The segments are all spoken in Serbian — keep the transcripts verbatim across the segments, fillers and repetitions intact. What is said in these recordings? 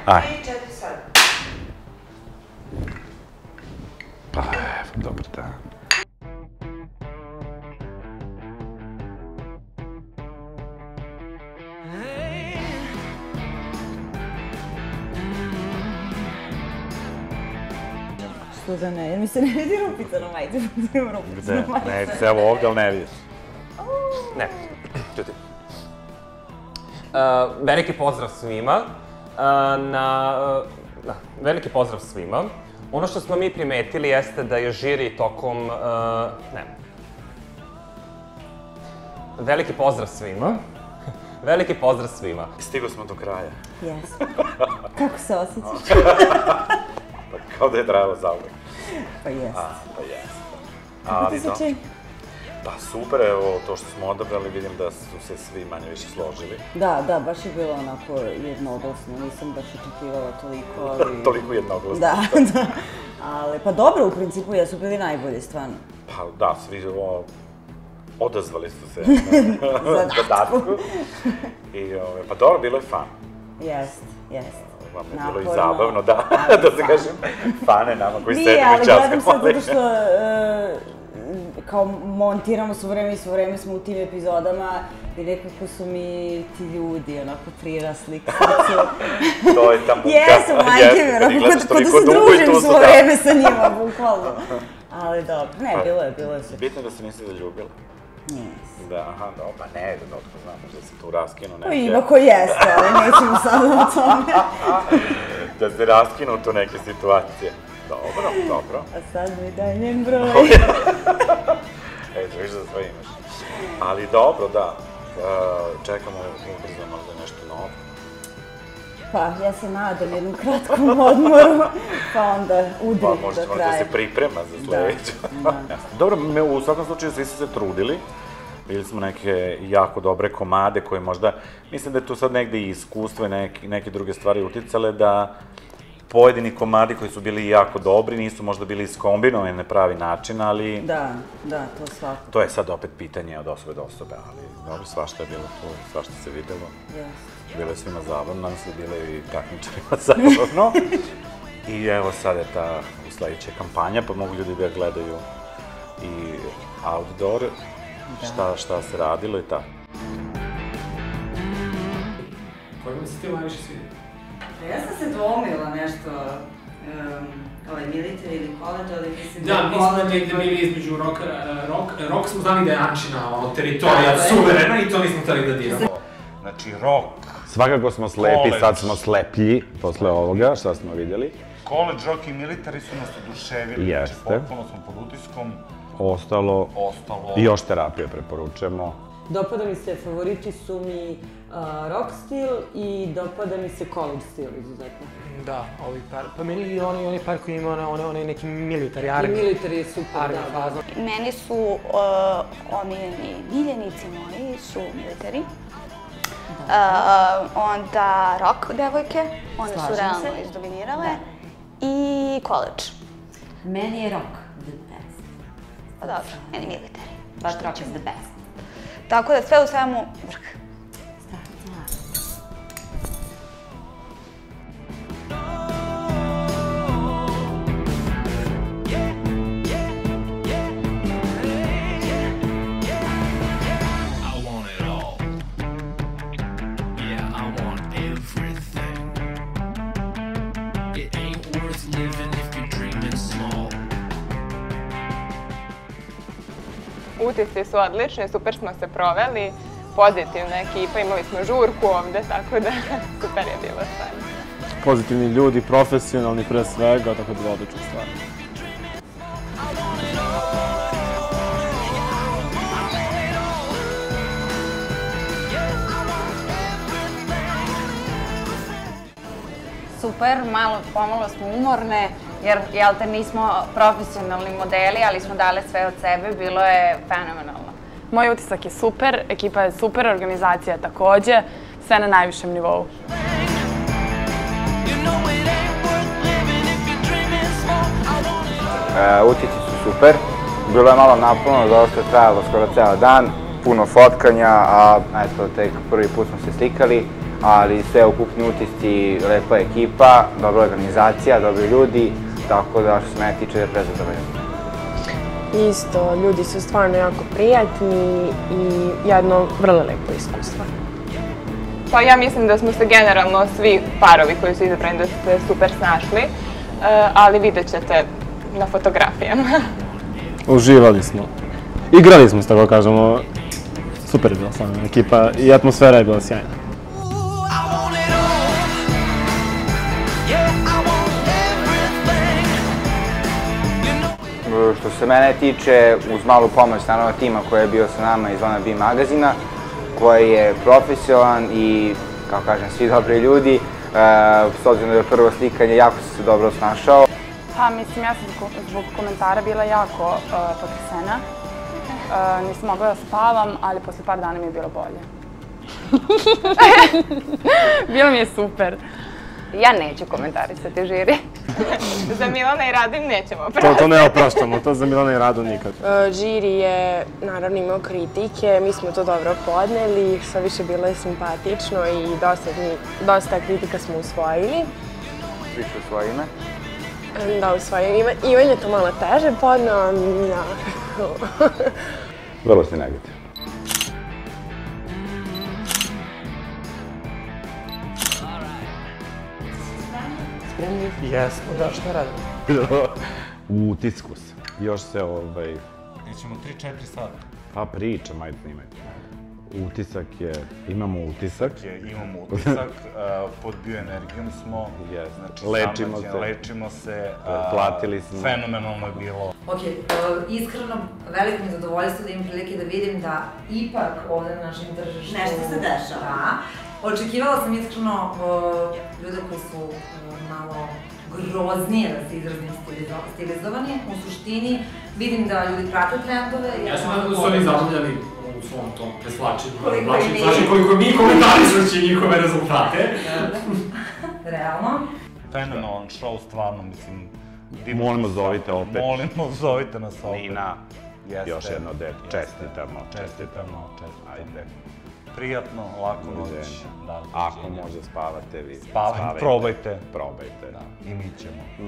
Aj. tri, četiri, sad. Pa, evo, dobar dan. Što da ne, jer mi se ne vidi rupica na majici, imam rupicu na majici. Ne, se evo ovdje, ali ne vidiš. Ne, čuti. Veliki pozdrav svima. Na... Veliki pozdrav svima. Ono što smo mi primetili jeste da je žiri tokom... Ne. Veliki pozdrav svima. Veliki pozdrav svima. Stigo smo do kraja. Jesmo. Kako se osjećaš? Kao da je trajalo za uvek. Pa jest. Pa jest. Kako ti se čini? Pa super, evo, to što smo odabrali, vidim da su se svi manje više složili. Da, da, baš je bilo onako jednoglasno, nisam baš očekivala toliko, ali... Toliko jednoglasno. Da, da. Ali, pa dobro, u principu, jesu bili najbolji, stvarno. Pa da, svi ovo... odazvali su se zadatku. Pa dobro, bilo je fan. Jest, jest. Vam je bilo i zabavno, da, da se kažem, fane nama koji sedimo i časkamo. Nije, ali gledam sad zato što kao montiramo svo vreme i svo vreme smo u tim epizodama i nekako su mi ti ljudi onako prirasli k srcu. To je ta muka. Jesu, majke mi, onako kod da se družim svo vreme sa njima, bukvalno. Ali dobro, ne, bilo je, bilo je sve. Bitno je da se nisi zaljubila. Nisi. Da, aha, dobro, pa ne, da otko znam, možda se tu raskinu neke... Pa ima ko jeste, ali nećemo sada o tome. Da se raskinu tu neke situacije. Dobro, dobro. A sad mi daj njen broj. Eto, viš da sve imaš. Ali dobro, da. Čekamo ubrzo možda nešto novo. Pa, ja se nadam jednom kratkom odmoru, pa onda udri do kraja. Pa možda da se priprema za sledeću. Dobro, u svakom slučaju svi su se trudili. Vidjeli smo neke jako dobre komade koje možda, mislim da je tu sad negde i iskustvo i neke druge stvari uticale da pojedini komadi koji su bili jako dobri nisu možda bili iskombinovani na pravi način, ali... Da, da, to svako. To je sad opet pitanje od osobe do osobe, ali dobro, svašta je bilo tu, svašta se videlo. Bilo je svima zabavno, nadam se da je bilo i takmičarima zabavno. I evo sad je ta sledeća kampanja, pa mogu ljudi da gledaju i outdoor, šta se radilo i tako. Koji mi se ti najviše svidi? Ja sam se dvomila nešto, ovaj military ili college, ali mislim da... Da, mi smo negde bili između rock, rock smo znali da je Ančina, ono, teritorija suverena i to nismo hteli da diramo. Znači, rock... Svakako smo slepi, sad smo sleplji posle ovoga, šta smo vidjeli. College, rock i military su nas oduševili, znači potpuno smo pod utiskom. Ostalo, i još terapije preporučujemo. Dopada mi se, favoriti su mi rock stil i dopada mi se college stil izuzetno. Da, ovi par, pa meni i oni par koji ima onaj neki military, armi. I military je super, da. Meni su omiljeni miljenici moji su military. Onda rock devojke, one su realno izdominirale. I college. Meni je rock the best. Pa dobro, meni military. Baš rock is the best. Tako da sve u svemu vrh. Utisci su odlični, super smo se proveli, pozitivna ekipa, imali smo žurku ovde, tako da super je bilo stvarno. Pozitivni ljudi, profesionalni pre svega, tako da je odlična stvar. Super, malo pomalo smo umorne, jer, jel te, nismo profesionalni modeli, ali smo dale sve od sebe, bilo je fenomenalno. Moj utisak je super, ekipa je super, organizacija takođe, sve na najvišem nivou. Utisci su super, bilo je malo napuno, dosta je trajalo skoro ceo dan, puno fotkanja, a eto, tek prvi put smo se slikali, ali sve ukupni utisci, lepa ekipa, dobra organizacija, dobri ljudi, tako da što se mene tiče prezadovoljno. Isto, ljudi su stvarno jako prijatni i jedno vrlo lepo iskustvo. Pa ja mislim da smo se generalno svi parovi koji su izabrani da ste super snašli, ali vidjet ćete na fotografijama. Uživali smo. Igrali smo, tako kažemo. Super je bila stvarno ekipa i atmosfera je bila sjajna. Što se mene tiče, uz malu pomoć naravno tima koji je bio sa nama iz Lana B magazina, koji je profesionalan i, kao kažem, svi dobri ljudi. S obzirom da je prvo slikanje, jako sam se dobro snašao. Pa, mislim, ja sam zbog komentara bila jako potresena. Nisam mogla da spavam, ali posle par dana mi je bilo bolje. Bilo mi je super. Ja neću komentarisati žiri. Za Milana i Radu im nećemo opraštati. To ne opraštamo, to za Milana i Radu nikad. Žiri je naravno imao kritike, mi smo to dobro podneli, sve više bilo je simpatično i dosta kritika smo usvojili. Više usvoji ime? Da, usvojim ime. Ivan je to malo teže podneo, ja. Vrlo si negativno. Spremni? Jesmo, da, šta radimo? U utisku se. Još se ovaj... Nećemo tri četiri sata. Pa pričam, ajde snimaj. Utisak je, imamo utisak. Imamo utisak, pod bioenergijom smo. Lečimo se. Lečimo se. Platili smo. Fenomenalno je bilo. Ok, iskreno, veliko mi je zadovoljstvo da imam prilike da vidim da ipak ovde na našem tržištu... Nešto se dešava. Da. Očekivala sam iskreno ljude koji su malo groznije, da se izrazim, stilizovani. U suštini vidim da ljudi prate trendove. Ja sam nadam da su oni zabavljali u svom tom preslačenju. Znači koliko mi komentarišući njihove rezultate. Realno. Fenomenalan show, stvarno, mislim... Molimo, zovite opet. Molimo, zovite nas opet. Nina, još jedno dete, čestitamo. Čestitamo, ajde. Prijatno, lako noć. Ako može, spavate vi. Spavajte. Probajte. Probajte. I mi ćemo.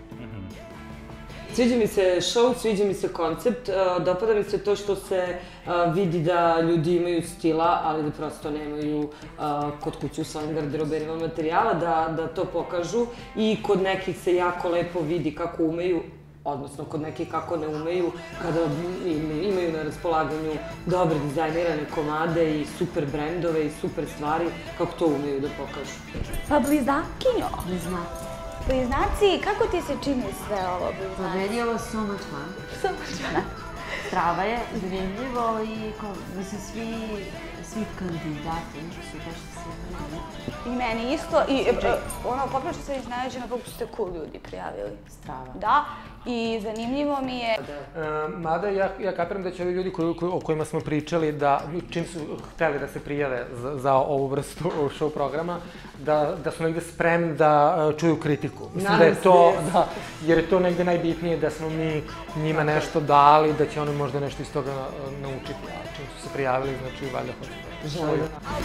Sviđa mi se show, sviđa mi se koncept, dopada mi se to što se vidi da ljudi imaju stila, ali da prosto nemaju kod kuće u svojim garderoberima materijala, da to pokažu i kod nekih se jako lepo vidi kako umeju, odnosno kod nekih kako ne umeju, kada imaju na raspolaganju dobre dizajnirane komade i super brendove i super stvari, kako to umeju da pokažu. Pa blizakinjo. Bliznaci. Bliznaci, kako ti se čini sve ovo bliznaci? Meni je ovo so much fun. So much fun. Strava je, zanimljivo i mislim svi kandidati su baš sjajni. I meni isto i ono popravo sam iznenađena kako su se cool ljudi prijavili. Strava. Da, i zanimljivo mi je... Mada ja kapiram da će ovi ljudi o kojima smo pričali, da čim su hteli da se prijave za ovu vrstu show programa, da su negde spremni da čuju kritiku. Mislim da je to, jer je to negde najbitnije da smo mi njima nešto dali, da će oni možda nešto iz toga naučiti, a čim su se prijavili, znači valjda hoće da čuju.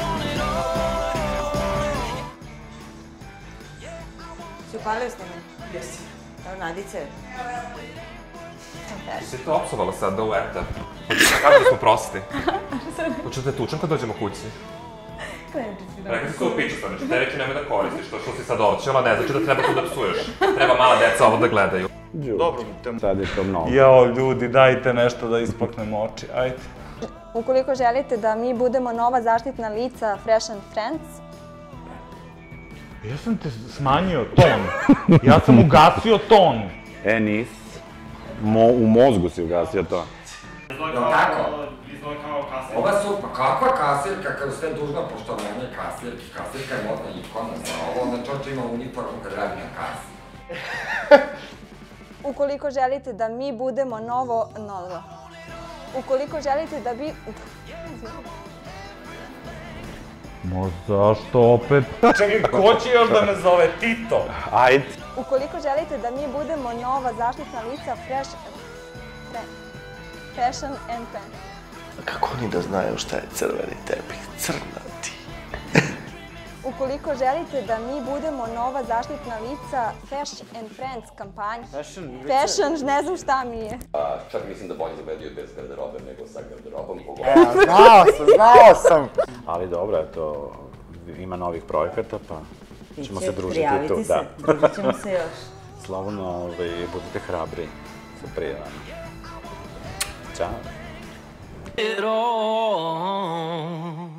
Si upalio s njima? Jesi. Evo Nadice. Si to opsovala sad da u etar? Hoćeš da kažem da smo prosti? Hoćeš da te tučem kad dođemo kući? Rekli si to u piću, znači te reći nemoj da koristiš, to što si sad oćela, ne znači da treba tu da psuješ. Treba mala deca ovo da gledaju. Dobro, sad je to mnogo. Jao, ljudi, dajte nešto da ispaknemo oči, ajde. Ukoliko želite da mi budemo nova zaštitna lica Fresh and Friends, ja sam te smanjio ton. Ja sam ugasio ton. E, nis. U mozgu si ugasio ton. Jel' tako? Ova su, pa kakva kasirka, kada sve dužno poštovanje kasirki. Kasirka je modna ikona za ovo, onda čoče ima uniformu kad radi na kasi. ukoliko želite da mi budemo novo... novo. Ukoliko želite da bi... Ma zašto opet? Čekaj, ko će još da me zove Tito? Ajde. Ukoliko želite da mi budemo nova zaštitna lica Fresh... Fashion and Pen. Kako oni da znaju šta je crveni tepih? Crnati. ukoliko želite da mi budemo nova zaštitna lica Fashion and Friends kampanje. Fashion? Fashion, ne znam šta mi je. Čak mislim da bolje zabedio bez garderobe nego sa garderobom. Evo, znao sam, znao sam! Ali dobro, eto, ima novih projekata, pa ćemo se družiti tu. Prijaviti se, družit ćemo se još. Slobodno, budite hrabri sa prijavama. Ćao!